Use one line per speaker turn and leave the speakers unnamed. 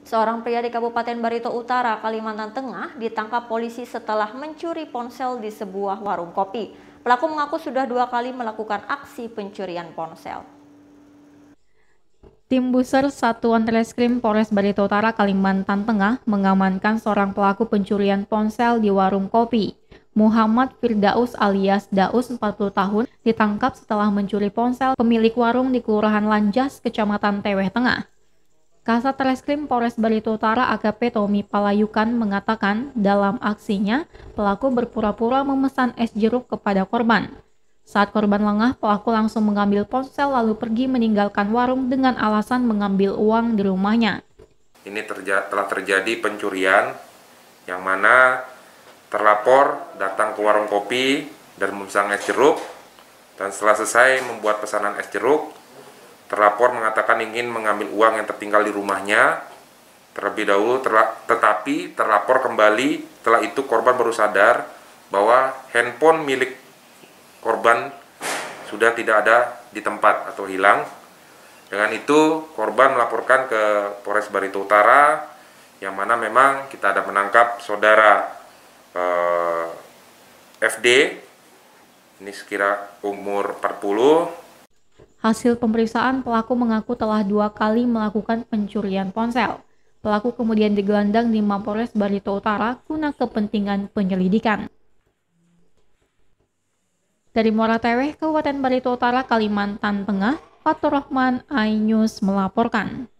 Seorang pria di Kabupaten Barito Utara, Kalimantan Tengah, ditangkap polisi setelah mencuri ponsel di sebuah warung kopi. Pelaku mengaku sudah 2 kali melakukan aksi pencurian ponsel.
Tim Buser Satuan Reskrim Polres Barito Utara, Kalimantan Tengah mengamankan seorang pelaku pencurian ponsel di warung kopi. Muhammad Firdaus alias Daus 40 tahun ditangkap setelah mencuri ponsel pemilik warung di Kelurahan Lanjas, Kecamatan Teweh Tengah. Kasat Reskrim Polres Barito Utara AKP Tommy Palayukan mengatakan dalam aksinya pelaku berpura-pura memesan es jeruk kepada korban. Saat korban lengah, pelaku langsung mengambil ponsel lalu pergi meninggalkan warung dengan alasan mengambil uang di rumahnya.
Ini telah terjadi pencurian yang mana terlapor datang ke warung kopi dan memesan es jeruk, dan setelah selesai membuat pesanan es jeruk, terlapor mengatakan ingin mengambil uang yang tertinggal di rumahnya terlebih dahulu, tetapi terlapor kembali. Setelah itu korban baru sadar bahwa handphone milik korban sudah tidak ada di tempat atau hilang. Dengan itu korban melaporkan ke Polres Barito Utara, yang mana memang kita ada menangkap saudara FD, ini sekira umur 40.
Hasil pemeriksaan, pelaku mengaku telah 2 kali melakukan pencurian ponsel. Pelaku kemudian digelandang di Mapolres Barito Utara guna kepentingan penyelidikan. Dari Muara Teweh, Kabupaten Barito Utara, Kalimantan Tengah, Fatur Rahman, iNews melaporkan.